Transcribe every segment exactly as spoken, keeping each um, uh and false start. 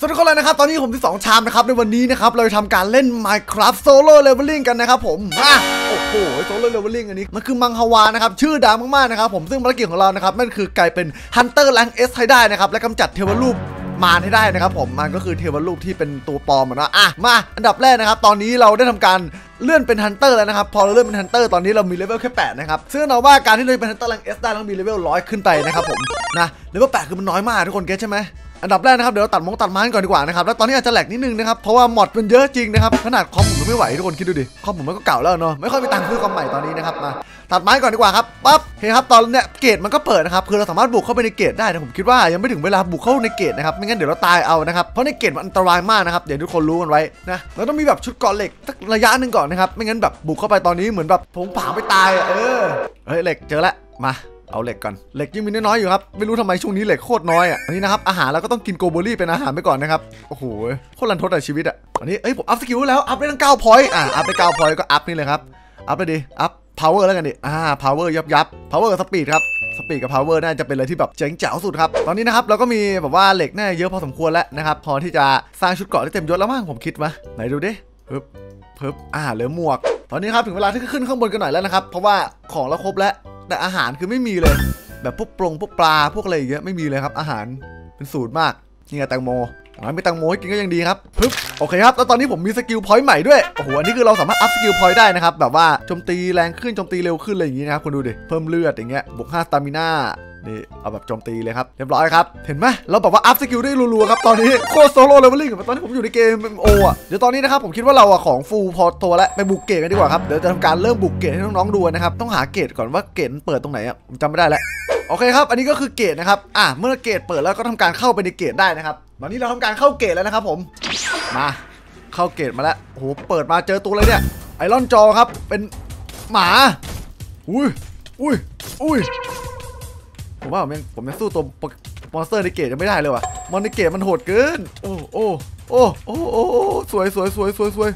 สวัสดีทุกคนเลยนะครับตอนนี้ผมที่สองชามนะครับในวันนี้นะครับเราจะทำการเล่น Minecraft Solo Leveling กันนะครับผมมาโอ้โห Solo Leveling อันนี้มันคือมังฮวานะครับชื่อดังมากๆนะครับผมซึ่งภารกิจของเรานะครับนั่นคือกลายเป็น Hunter Rank S ให้ได้นะครับและกำจัดเทวรูปมารให้ได้นะครับผมมันก็คือเทวรูปที่เป็นตัวปลอมนะอ่ะมาอันดับแรกนะครับตอนนี้เราได้ทำการเลื่อนเป็นฮันเตอร์แล้วนะครับพอเราเลื่อนเป็นฮันเตอร์ตอนนี้เรามีเลเวลแค่แปดนะครับซึ่งเราว่าการที่เราเป็นฮันเตอร์แรง S ได้ต้องมีเลเวลร้อยขึ้นไปนะครับผมนะเลเวลแปดคือมันน้อยมากทุกคนเก็ตใช่ไหมอันดับแรกนะครับเดี๋ยวเราตัดมงตัดไม้ก่อนดีกว่านะครับแล้วตอนนี้อาจจะแหลกนิดนึงนะครับเพราะว่ามอดมันเยอะจริงนะครับขนาดคอมผมไม่ไหวทุกคนคิดดูดิคอมผมมันก็เก่าแล้วเนาะไม่ค่อยมีตังค์ซื้อคอมใหม่ตอนนี้นะครับมาตัดไม้ก่อนดีกว่าครับปั๊บโอเคครับตอนเนี้ยเกตมันก็เปิดนะครับคือเราสามารถบุกเข้าไปในเกตได้นะผมคิดว่ายังไม่ถึงเวลาบุกเข้าในเกตนะครับไม่งั้นเดี๋ยวเราตายเอานะครับเพราะในเกตมันอันตรายมากนะครับเดี๋ยวทุกคนรู้กันไว้นะเราต้องมีแบบชุดเกราะเหล็กสักระยะหนึ่งก่อนนะครับไม่งั้นแบบบุกเข้าไปตอนนี้เหมือนแบบผงผางไปตายเออเฮ้ยเหล็กเจอแล้วมาเอาเหล็กก่อนเหล็กยังมีน้อยๆอยู่ครับไม่รู้ทำไมช่วงนี้เหล็กโคตรน้อยอ่ะอันนี้นะครับอาหารเราก็ต้องกินโกโบลี่เป็นอาหารไปก่อนนะครับโอ้โหโคตรรันทดอะชีวิตอ่ะอันนี้เอ้ยผมอัพสกิลแล้วอัพได้ตั้งเก้าพอยต์อ่ะอัพได้เก้าพอยต์ก็อัพนี่เลยครับอัพไปดิอัพพาวเวอร์แล้วกันดิอ่าพาวเวอร์ยับยับพาวเวอร์กับสปีดครับสปีดกับพาวเวอร์น่าจะเป็นอะไรที่แบบเจ๋งแจ๋วสุดครับตอนนี้นะครับเราก็มีแบบว่าเหล็กน่าเยอะพอสมควรแล้วนะครับพอที่จะสร้างชุดเกราะได้เต็มยศแล้วมั้งผมคิดวะไหนดูดิปึ๊บปึ๊บอ่าเหลือหมวกตอนนี้ครับถึงเวลาที่ขึ้นข้างบนกันหน่อยแล้วนะครับเพราะว่าของเราครบแล้วแต่อาหารคือไม่มีเลยแบบพวกปลงพวกปลาพวกอะไรอย่างเงี้ยไม่มีเลยครับอาหารเป็นสูตรมากนี่ไงแตงโมอย่างน้อยมีแตงโมให้กินก็ยังดีครับปึ๊บโอเคครับแล้วตอนนี้ผมมีสกิลพอยต์ใหม่ด้วยโอ้โหอันนี้คือเราสามารถอัพสกิลพอยต์ได้นะครับแบบว่าโจมตีแรงขึ้นโจมตีเร็วขึ้นอะไรอย่างงี้นะครับคุณดูดิเพิ่มเลือดอย่างเงี้ยบวกห้าสตามิน่านี่เอาแบบโจมตีเลยครับเรียบร้อยครับเห็นไหมเราแบบว่าอัพสกิลได้รัวๆครับตอนนี้โคตรโซโล่เลเวลลิ่งตอนนี้ผมอยู่ในเกมโออ่ะเดี๋ยวตอนนี้นะครับผมคิดว่าเราอะของฟูลพอตัวแล้วไปบุกเกตกันดีกว่าครับเดี๋ยวจะทำการเริ่มบุกเกตให้น้องๆดูนะครับต้องหาเกตก่อนว่าเกตเปิดตรงไหนอ่ะผมจำไม่ได้แล้วโอเคครับอันนี้ก็คือเกตนะครับอ่ะเมื่อเกตเปิดแล้วก็ทำการเข้าไปในเกตได้นะครับตอนนี้เราทำการเข้าเกตแล้วนะครับผมมาเข้าเกตมาแล้วโอ้โหเปิดมาเจอตัวเลยเนี่ยไอรอนจอครับเป็นหมาอุ้ยอุ้ยอุ้ยผมว่าผมยังผมยังสู้ตัวมอนสเตอร์ในเกตยังไม่ได้เลยว่ะมอนในเกตมันโหดเกินโอ้โอ้โอ้โอ้โอ้สวยสวยสวยสวยสวย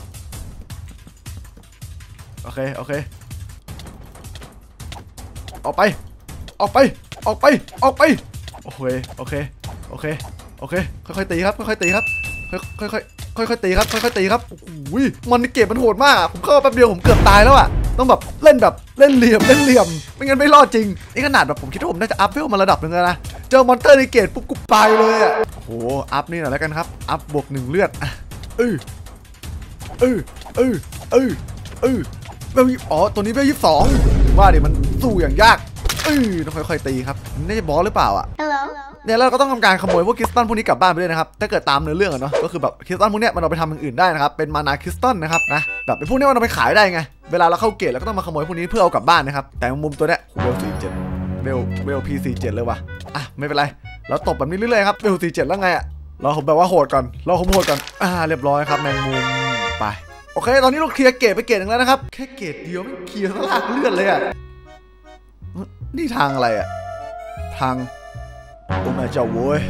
โอเคโอเคออกไปออกไปออกไปออกไปโอเคโอเคโอเคโอเคค่อยๆตีครับค่อยๆตีครับค่อยๆค่อยๆตีครับค่อยๆตีครับโอ้ยมันในเกมมันโหดมากผมเข้าแป๊บเดียวผมเกือบตายแล้วอ่ะต้องแบบเล่นแบบเล่นเหลี่ยมเล่นเหลี่ยมไม่งั้นไม่รอดจริงนี่ขนาดแบบผมคิดว่าผมน่าจะอัพเวลมาระดับหนึ่งแล้วนะเจอมอนสเตอร์ในเกมปุ๊บกูตายเลยอ่ะโอ้โหอัพนี่หน่อยแล้วกันครับอัพบวกหนึ่งเลือดเออเออเออเออเออแบบอ๋อตัวนี้เป็นยี่สิบสองว่าดิมันสู้อย่างยากเออต้องค่อยๆตีครับนี่จะบอสหรือเปล่าอ่ะเนี่ยเราก็ต้องทำการขโมยพวกคริสตัลพวกนี้กลับบ้านไปด้วยนะครับถ้าเกิดตามเนื้อเรื่องอะเนาะก็คือแบบคริสตัลพวกนี้มันเอาไปทำอย่างอื่นได้นะครับเป็นมานาคริสตัลนะครับนะแบบเป็นพวกนี้มันเอาไปขายได้ไงเวลาเราเข้าเกตเราก็ต้องมาขโมยพวกนี้เพื่อเอากลับบ้านนะครับแต่มุมตัวเนี้ยเวลสี่เจ็ดเวลเวลพีสี่เจ็ดเลยว่ะอ่ะไม่เป็นไรเราตบแบบนี้เรื่อยๆครับเวลสี่เจ็ดแล้วไงอ่ะเราผมแบบว่าโหดก่อนเราผมโหดก่อนอ่าเรียบร้อยครับแมงมุมไปโอเคตอนนี้เราเคลียร์เกตไปเกตหนึ่งแล้วนะครับแค่เกตเดียวไม่เคลียร์ลากเลือดเลยอ่ะนี่ทางอะไรอ่ะทางโอ้แม่เจ้าโว้ย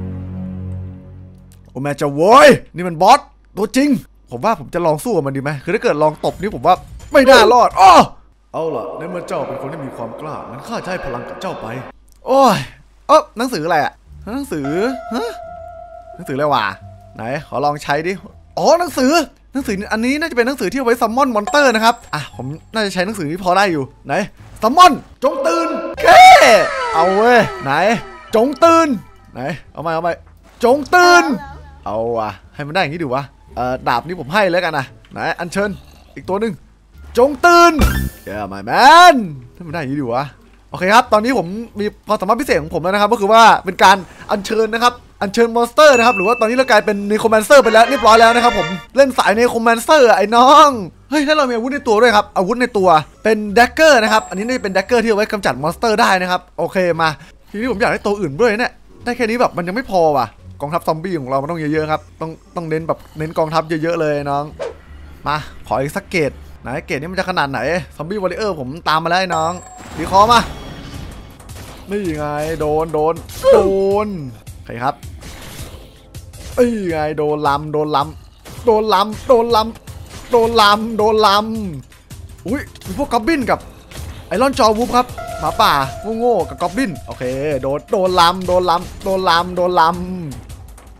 โอ้แม่เจ้าโว้ยนี่มันบอสตัวจริงผมว่าผมจะลองสู้กับมันดีไหมคือถ้าเกิดลองตบนี่ผมว่าไม่น่ารอดอ้อเอาล่ะในเมื่อเจ้าเป็นคนที่มีความกล้างั้นข้าจะให้พลังกับเจ้าไปโอ้ยเออหนังสืออะไรอ่ะหนังสือฮะหนังสืออะไรวะไหนขอลองใช้ดิอ๋อหนังสือหนังสืออันนี้น่าจะเป็นหนังสือที่เอาไว้ซัมมอนมอนเตอร์นะครับอ่ะผมน่าจะใช้หนังสือนี้พอได้อยู่ไหนซัมมอนจงตื่นแค่เอาเว้ยไหนจงตื่นไหนเอาไปเอาไปจงตื่นเอาอะให้มันได้อย่างนี้ดูวะเอ่อดาบนี้ผมให้แล้วกันนะไหนอัญเชิญอีกตัวหนึ่งจงตื่นเย้ไม่แมนให้มันได้อย่างนี้ดูวะโอเคครับตอนนี้ผมมีความสามารถพิเศษของผมแล้วนะครับก็คือว่าเป็นการอัญเชิญนะครับอัญเชิญมอนสเตอร์นะครับหรือว่าตอนนี้เรากลายเป็นเนโครแมนเซอร์ไปแล้วเรียบร้อยแล้วนะครับผมเล่นสายเนโครแมนเซอร์ไอ้น้องเฮ้ยถ้าเรามีอาวุธในตัวด้วยครับอาวุธในตัวเป็นแดกเกอร์นะครับอันนี้น่าจะเป็นแดกเกอร์ที่เอาไว้กำจัดมอนสเตอร์ได้นะครับโอเคมาทีนี้ผมอยากได้ตัวอื่นด้วยเนี่ยได้แค่นี้แบบมันยังไม่พอว่ะกองทัพซอมบี้ของเรามันต้องเยอะๆครับต้องต้องเน้นแบบเน้นกองทัพเยอะๆเลยน้องมาขออีกสักเกตไหนเกตนี้มันจะขนาดไหนซอมบี้วอริเออร์ผมตามมาแล้วน้องดีคอมานี่ไงโดนโดนโดนใครครับเอ้ยไงโดนลำโดนลำโดนลำโดนลำโดนลำโดนลำอุ้ยมีพวกกอบบินกับไอรอนจอวูฟครับหมาป่าโง่ๆกับกอบบินโอเคโดนโดนลำโดนลำโดนลำโดนล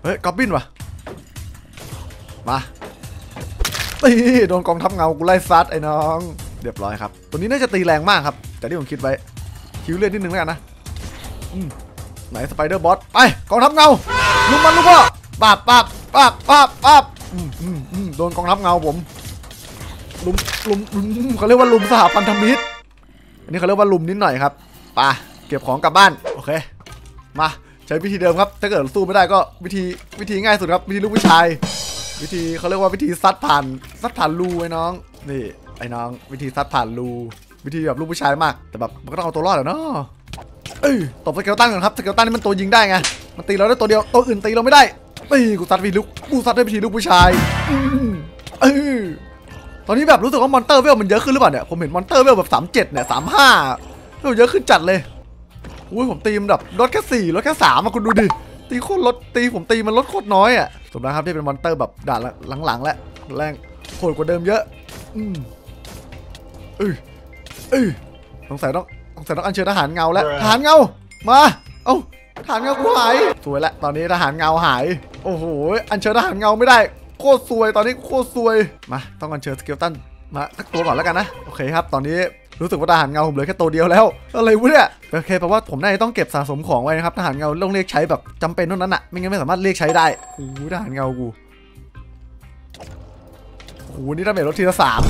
เฮ้ยกอบบินวะมาตีโดนกองทัพเงากูไล่ซัดไอ้น้องเรียบร้อยครับตัวนี้น่าจะตีแรงมากครับแต่ที่ผมคิดไว้คิวเลือดนิดนึงแล้วกันนะไหนสไปเดอร์บอสไปกองทัพเงาลุมมันลูกพ่อปาบปาบปาบปาบปาบโดนกองทัพเงาผมลุมลุมเขาเรียกว่าลุมสหพันธมิตรอันนี้เขาเรียกว่าลุมนิดหน่อยครับป่ะเก็บของกลับบ้านโอเคมาใช้วิธีเดิมครับถ้าเกิดสู้ไม่ได้ก็วิธีวิธีง่ายสุดครับวิธีลูกผู้ชายวิธีเขาเรียกว่าวิธีซัดผ่านซัดผ่านรูไอ้น้องนี่ไอ้น้องวิธีซัดผ่านรูวิธีแบบลูกผู้ชายมากแต่แบบมันก็ต้องเอาตัวรอดอะเนาะเอ้ยตบสเกลตันก่อนครับสเกลตันนี่มันตัวยิงได้ไงมันตีเราได้ตัวเดียวตัวอื่นตีเราไม่ได้ตีกูซัดวิธีลูกกูซัดได้วิธีลูกผู้ชายเออตอนนี้แบบรู้สึกว่ามอนเตอร์เวลมันเยอะขึ้นหรือเปล่าเนี่ยผมเห็นมอนเตอร์เวลแบบสามเจ็ดเนี่ยสามห้าเวลเยอะขึ้นจัดเลยอุ้ยผมตีมันแบบลดแค่สี่ลดแค่สามมาคุณดูดิตีโคตรลดตีผมตีมันลดโคตรน้อยอ่ะสมนะครับที่เป็นมอนเตอร์แบบด่านหลังๆแล้วแรงโหดกว่าเดิมเยอะอืมเออเออสงสัยต้องสงสัยต้องอัญเชิญทหารเงาแล้วทหารเงามาเอ้าทหารเงากูหายสวยแล้วตอนนี้ทหารเงาหายโอ้โหอัญเชิญทหารเงาไม่ได้โคตรซวยตอนนี้โคตรซวยมาต้องอัญเชิญสเกลตันมาสักตัวก่อนแล้วกันนะโอเคครับตอนนี้รู้สึกว่าทหารเงาผมเหลือแค่ตัวเดียวแล้วอะไรวะเนี่ยโอเคแปลว่าผมน่าจะต้องเก็บสะสมของไว้นะครับทหารเงาต้องเรียกใช้แบบจำเป็นเท่านั้นอะไม่งั้นไม่สามารถเรียกใช้ได้โอ้โหทหารเงากูโอ้โหนี่ดาเมจลดทีละสาม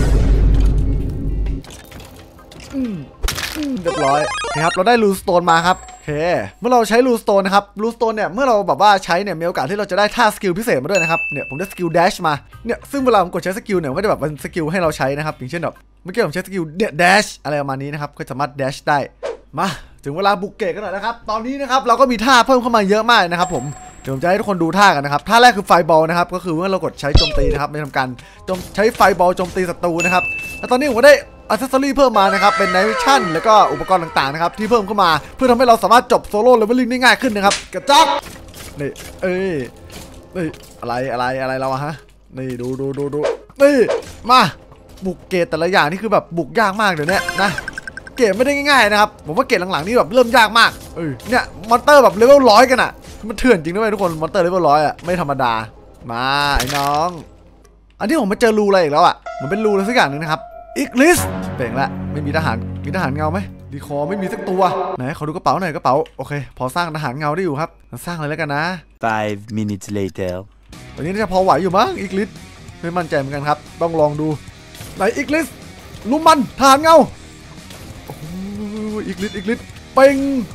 อืมเรียบร้อยนะครับเราได้ลูสโตนมาครับโอเคเมื่อเราใช้ลูสโตนนะครับลูสโตนเนี่ยเมื่อเราแบบว่าใช้เนี่ยมีโอกาสที่เราจะได้ท่าสกิลพิเศษมาด้วยนะครับเนี่ยผมได้สกิลแดชมาเนี่ยซึ่งเวลาผมกดใช้สกิลเนี่ยก็จะแบบเป็นสกิลให้เราใช้นะครับอย่างเช่นแบบเมื่อกี้ผมใช้สกิลเนี่ยแดชอะไรประมาณนี้นะครับก็สามารถแดชได้มาถึงเวลาบุกเกตกันหน่อยนะครับตอนนี้นะครับเราก็มีท่าเพิ่มเข้ามาเยอะมากนะครับผมเดี๋ยวผมจะให้ทุกคนดูท่ากันนะครับท่าแรกคือไฟบอลนะครับก็คือเมื่อเรากดใช้โจมตีนะครับในทำการใช้ไฟบอลโจมตีศัตรูนะครับแล้วตอนนี้ผมก็ได้อัซเซอรี่เพิ่มมานะครับเป็นไนท์วิชั่นแล้วก็อุปกรณ์ต่างๆนะครับที่เพิ่มเข้ามาเพื่อทำให้เราสามารถจบโซโล่เลเวลลิ่งได้ง่ายขึ้นนะครับกระจอกนี่เอ้ยนี่อะไรอะไรอะไรเราอะฮะนี่ดูดูดูดูนี่มาบุกเกตแต่ละอย่างนี่คือแบบบุกยากมากเดี๋ยวนี้นะเกตไม่ได้ง่ายๆนะครับผมว่าเกตหลังๆนี่แบบเริ่มยากมากเออเนี่ยมอนเตอร์แบบเลเวลร้อยกันอะมันเถื่อนจริงด้วยทุกคนมอนเตอร์เลเวลร้อยอะไม่ธรรมดามาไอ้น้องอันที่ผมมาเจอรูอะไรอีกแล้วอะมันเป็นรูอะไรสักอย่างนึงนะครับอีกลิสเป่งละไม่มีทหารมีทหารเงาไหมดีคอไม่มีสักตัวไหนขอดูกระเป๋าหน่อยกระเป๋าโอเคพอสร้างทหารเงาได้อยู่ครับสร้างเลยแล้วกันนะ five minutes later ตอนนี้น่าจะพอไหวอยู่มั้งอีกลิสไม่มั่นใจเหมือนกันครับต้องลองดูไหนอีกลิสลุมมันทหารเงาโอ้อีกลิสอีกลิสเป่ง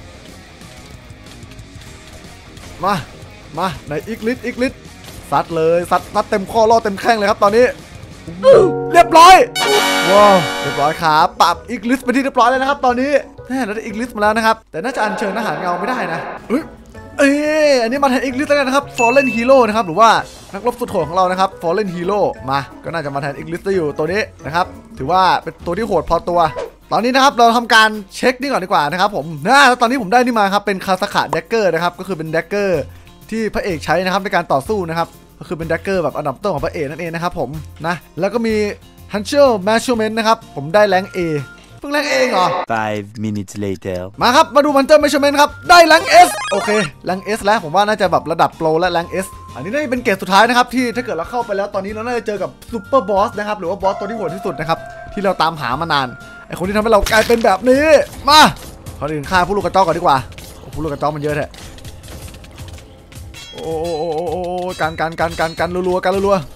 มามาไหนอีกลิสอีกลิสซัดเลยซัดซัดเต็มข้อล่อเต็มแข้งเลยครับตอนนี้เรียบร้อยว้าวเรียบร้อยครับปรับอีกลิสไปที่เรียบร้อยแล้วนะครับตอนนี้แน่แล้วได้อีกลิสมาแล้วนะครับแต่น่าจะอัญเชิญทหารเงาไม่ได้นะเอ้ยเอ้ยอันนี้มาแทนอีกลิสแล้วนะครับ Fallen Hero นะครับหรือว่านักรบสุดโหดของเรานะครับ Fallen Hero มาก็น่าจะมาแทนอีกลิสได้อยู่ตัวนี้นะครับถือว่าเป็นตัวที่โหดพอตัวตอนนี้นะครับเราทำการเช็คนี่ก่อนดีกว่านะครับผมนะแล้วตอนนี้ผมได้นี่มาครับเป็นคาสคาแดกเกอร์นะครับก็คือเป็นแดกเกอร์ที่พระเอกใช้นะครับในการต่อสู้นะครับก็คือเป็นแดกเกอร์แบบอันดับต้นของพระเอกนั่นเองนะครับผมนะแล้วก็มี Hunter Measurement นะครับผมได้แรง A เพิ่งแรง A เหรอ five minutes later มาครับมาดู Hunter Measurement ครับได้แรง S โอเคแรง S แล้วผมว่าน่าจะแบบระดับโปรและแรง S อันนี้น่าจะเป็นเกรดสุดท้ายนะครับที่ถ้าเกิดเราเข้าไปแล้วตอนนี้เราน่าจะเจอกับซูเปอร์บอสนะครับหรือว่าบอสตัวที่โหดที่สุดนะครับที่เราตามหามานานไอคนที่ทำให้เรากลายเป็นแบบนี้มาขออื่นฆ่าผู้ลูกกระจอกก่อนดีกว่าผู้ลูกกระจอกมันเยอะแท้โอ้โอ้โอ้โอ้การการการการการรัวๆการรัว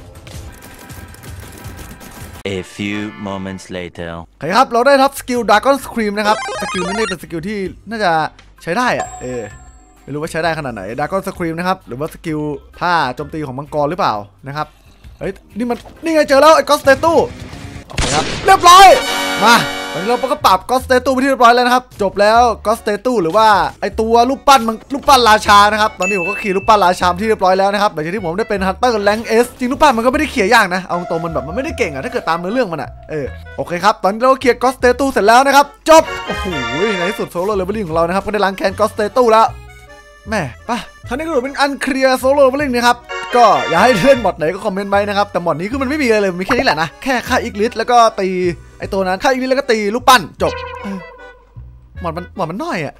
A few moments later โอเคครับเราได้รับสกิล Dragon Scream นะครับสกิลนี้เป็นสกิลที่น่าจะใช้ได้อะเออไม่รู้ว่าใช้ได้ขนาดไหน Dragon Scream นะครับหรือว่าสกิลท่าโจมตีของมังกรหรือเปล่านะครับเฮ้ยนี่มันนี่ไงเจอแล้วไอ้ Ghost Statue โอเคครับเรียบร้อยมาตอนนี้เราก็ปรับ Ghost Statue ไปที่เรียบร้อยแล้วนะครับจบแล้ว Ghost Statue หรือว่าไอตัวรูปปั้นมันรูปปั้นราชานะครับตอนนี้ผมก็ขี่รูปปั้นราชาที่เรียบร้อยแล้วนะครับหลังจากที่ผมได้เป็น Hunter Rank S จริงรูปปั้นมันก็ไม่ได้เขี่ยยากนะเอาตรงมันแบบมันไม่ได้เก่งอะถ้าเกิดตามเนื้อเรื่องมันอะเออโอเคครับตอนนี้เราเขี่ย Ghost Statue เสร็จแล้วนะครับจบโอ้โหในที่สุดโซโล่เลเวลลิ่งของเรานะครับก็ได้ล้างแค้น Ghost Statue แล้วแม่ป่ะท่านี้ก็ถือเป็นอันเคลียร์โซโล่เลเวลลิ่งนะครับก็อย่าให้เล่นมอดไหนก็คอมเมนต์ไว้นะครับแต่มอดนี้คือมันไม่มีอะไรเลยมีแค่นี้แหละนะแค่ฆ่าอีกลิสแล้วก็ตีไอตัวนั้นฆ่าอีกลิสแล้วก็ตีลูกปั้นจบมอดมันมอดมันน้อยอ่ะ